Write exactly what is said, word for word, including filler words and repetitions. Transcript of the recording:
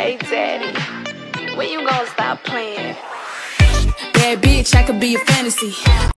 Hey, daddy, when you gonna stop playing? Bad bitch, I could be a fantasy.